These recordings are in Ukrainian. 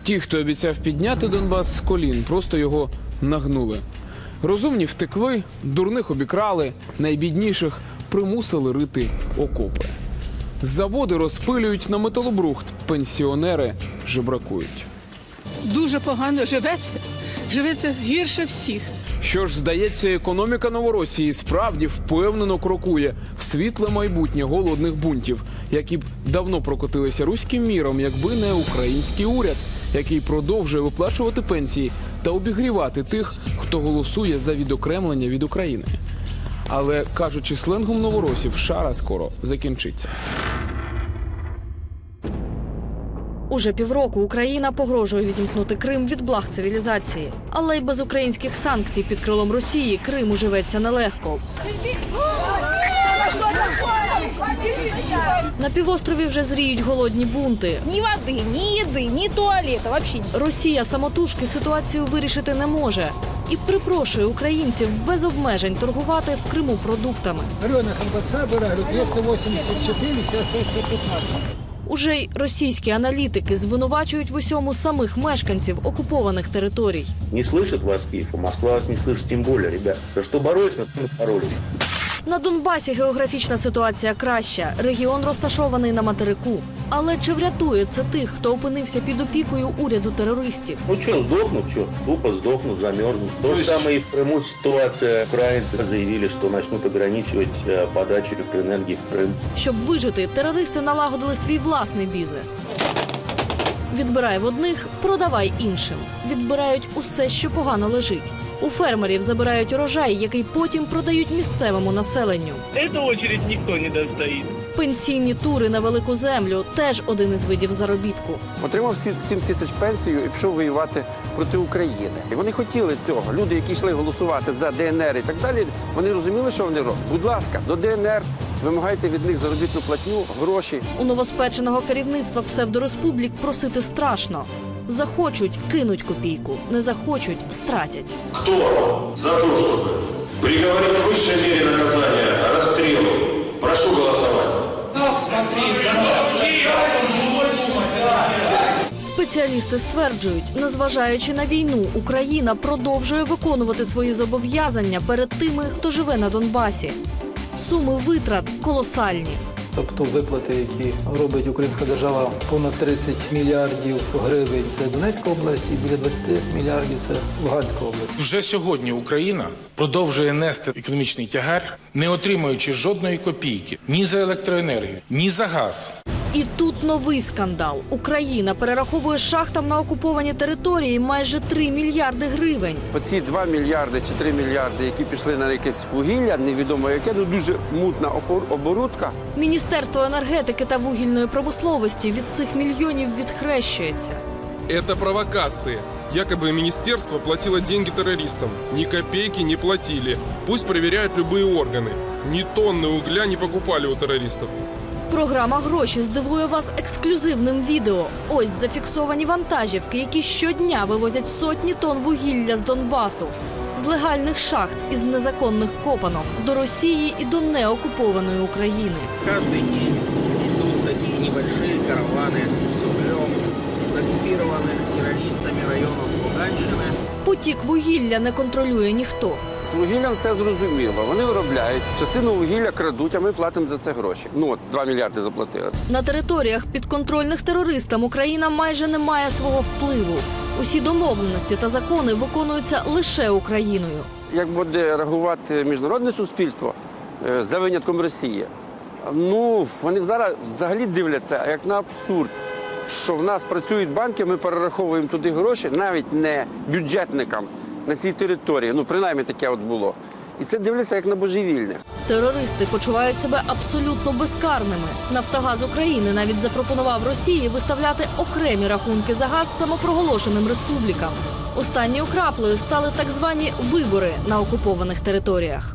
Ті, хто обіцяв підняти Донбас з колін, просто його нагнули. Розумні втекли, дурних обікрали, найбідніших примусили рити окопи. Заводи розпилюють на металобрухт, пенсіонери жебракують. Дуже погано живеться. Живеться гірше всіх. Що ж, здається, економіка Новоросії справді впевнено крокує в світле майбутнє голодних бунтів, які б давно прокотилися руським міром, якби не український уряд, який продовжує виплачувати пенсії та обігрівати тих, хто голосує за відокремлення від України. Але, кажучи сленгом новоросів, шара скоро закінчиться. Уже півроку Україна погрожує відімкнути Крим від благ цивілізації. Але й без українських санкцій під крилом Росії Криму живеться нелегко. На півострові вже зріють голодні бунти. Ні води, ні їди, ні туалету, взагалі. Росія самотужки ситуацію вирішити не може. І припрошує українців без обмежень торгувати в Криму продуктами. Варена колбаса была 284, сейчас 115. Уже й російські аналітики звинувачують в усьому самих мешканців окупованих територій. Не слышит вас Киев, а Москва вас не слышит тем более, ребят. За что боролись, мы боролись. На Донбасі географічна ситуація краща. Регіон розташований на материку. Але чи врятує це тих, хто опинився під опікою уряду терористів? Ну что, сдохнут, что? Тупо сдохнут, замерзнут. То же самое и в Крыму ситуация. Украинцы заявили, что начнут ограничивать подачу электроэнергии в Крым. Щоб вижити, терористи налагодили свій власний бізнес. Відбирай в одних, продавай іншим. Відбирають усе, що погано лежить. У фермерів забирають урожай, який потім продають місцевому населенню. Эту очередь никто не достоит. Пенсійні тури на велику землю – теж один із видів заробітку. Отримав 7 тисяч пенсію і пішов воювати проти України. І вони хотіли цього. Люди, які йшли голосувати за ДНР і так далі, вони розуміли, що вони роблять. Будь ласка, до ДНР вимагайте від них заробітну платню, гроші. У новоспеченого керівництва псевдореспублік просити страшно. Захочуть – кинуть копійку, не захочуть – стратять. Кто за то, чтобы приговорить к высшей мере наказания расстрелу? Прошу голосовать. Спеціалісти стверджують, незважаючи на війну, Україна продовжує виконувати свої зобов'язання перед тими, хто живе на Донбасі. Суми витрат колосальні. Тобто виплати, які робить українська держава, понад 30 мільярдів гривень – це Донецька область, і біля 20 мільярдів – це Луганська область. Вже сьогодні Україна продовжує нести економічний тягар, не отримуючи жодної копійки ні за електроенергію, ні за газ. І тут новий скандал. Україна перераховує шахтам на окуповані території майже 3 мільярди гривень. Оці 2 мільярди чи 3 мільярди, які пішли на якесь вугілля, невідомо яке, ну дуже мутна оборудка. Міністерство енергетики та вугільної промисловості від цих мільйонів відхрещується. Это провокация. Якобы министерство платило деньги террористам. Ни копейки не платили. Пусть проверяют любые органы. Ни тонны угля не покупали у террористов. Програма «Гроші» здивує вас ексклюзивним відео. Ось зафіксовані вантажівки, які щодня вивозять сотні тонн вугілля з Донбасу. З легальних шахт із незаконних копанок до Росії і до неокупованої України. Кожен день йдуть такі небольші каравани з углем з окупованих терористами районів Луганщини. Потік вугілля не контролює ніхто. З вугіллям все зрозуміло. Вони виробляють, частину вугілля крадуть, а ми платимо за це гроші. Ну от, 2 мільярди заплатили. На територіях, підконтрольних терористам, Україна майже не має свого впливу. Усі домовленості та закони виконуються лише Україною. Як буде реагувати міжнародне суспільство, за винятком Росії, ну, вони зараз взагалі дивляться, як на абсурд, що в нас працюють банки, ми перераховуємо туди гроші, навіть не бюджетникам, на цій території. Ну, принаймні таке от було. І це дивляться як на божевільних. Терористи почувають себе абсолютно безкарними. «Нафтогаз України» навіть запропонував Росії виставляти окремі рахунки за газ самопроголошеним республікам. Останньою краплею стали так звані вибори на окупованих територіях.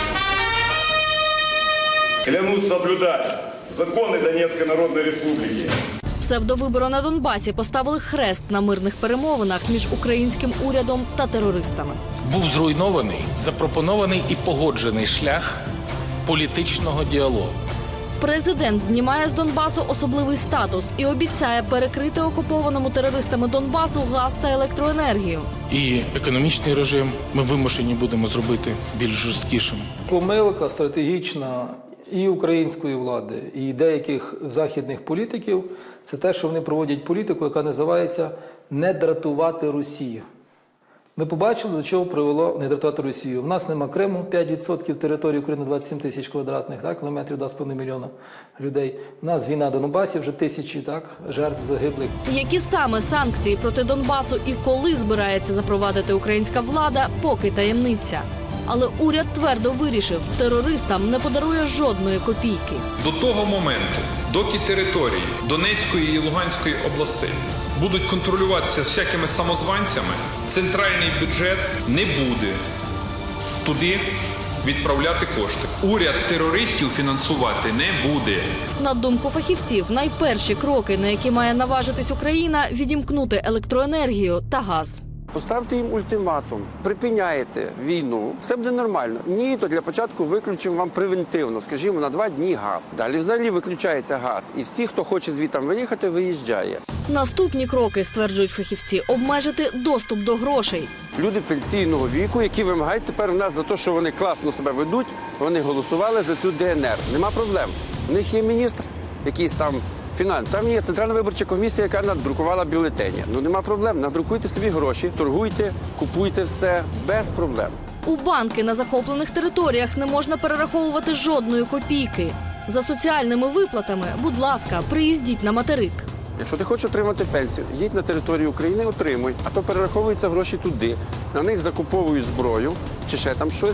Клянусь соблюдать законы Донецкой Народной Республики. Псевдовибори на Донбасі поставили хрест на мирних перемовинах між українським урядом та терористами. Був зруйнований, запропонований і погоджений шлях політичного діалогу. Президент знімає з Донбасу особливий статус і обіцяє перекрити окупованому терористами Донбасу газ та електроенергію. І економічний режим ми вимушені будемо зробити більш жорсткішим. Помилка стратегічна і української влади, і деяких західних політиків – це те, що вони проводять політику, яка називається «не дратувати Росію». Ми побачили, до чого привело не дратувати Росію. У нас нема Криму, 5% території України, 27 тисяч квадратних кілометрів, 2,5 мільйона людей. У нас війна на Донбасі, вже тисячі жертв загиблих. Які саме санкції проти Донбасу і коли збирається запровадити українська влада, поки таємниця. Але уряд твердо вирішив, терористам не подарує жодної копійки. До того моменту, доки території Донецької і Луганської областей будуть контролюватися всякими самозванцями, центральний бюджет не буде туди відправляти кошти. Уряд терористів фінансувати не буде. На думку фахівців, найперші кроки, на які має наважитись Україна – відімкнути електроенергію та газ. Поставте їм ультиматум, припиняєте війну, все буде нормально. Ні, то для початку виключимо вам превентивно, скажімо, на 2 дні газ. Далі взагалі виключається газ, і всі, хто хоче звідти виїхати, виїжджає. Наступні кроки, стверджують фахівці, обмежити доступ до грошей. Люди пенсійного віку, які вимагають тепер у нас за те, що вони класно себе ведуть, вони голосували за цю ДНР. Нема проблем. У них є міністр, якийсь там фінанс. Там є Центральна виборча комісія, яка надрукувала бюлетені. Ну, нема проблем. Надрукуйте собі гроші, торгуйте, купуйте все, без проблем. У банки на захоплених територіях не можна перераховувати жодної копійки. За соціальними виплатами, будь ласка, приїздіть на материк. Якщо ти хочеш отримати пенсію, їдь на територію України, отримуй. А то перераховуються гроші туди, на них закуповують зброю чи ще там щось.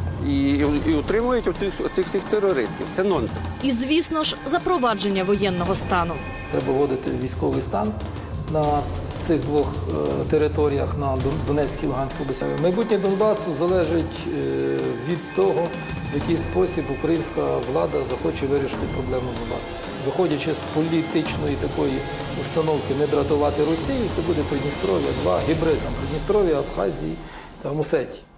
І утримують оцих всіх терористів. Це нонсенс. І, звісно ж, запровадження воєнного стану. Треба вводити військовий стан на цих 2 територіях, на Донецькій і Луганській області. Майбутнє Донбасу залежить від того, в який спосіб українська влада захоче вирішити проблему Донбасу. Виходячи з політичної такої установки не дратувати Росію, це буде Придністров'я, 2 гібриди – Придністров'я, Абхазії та Осетії.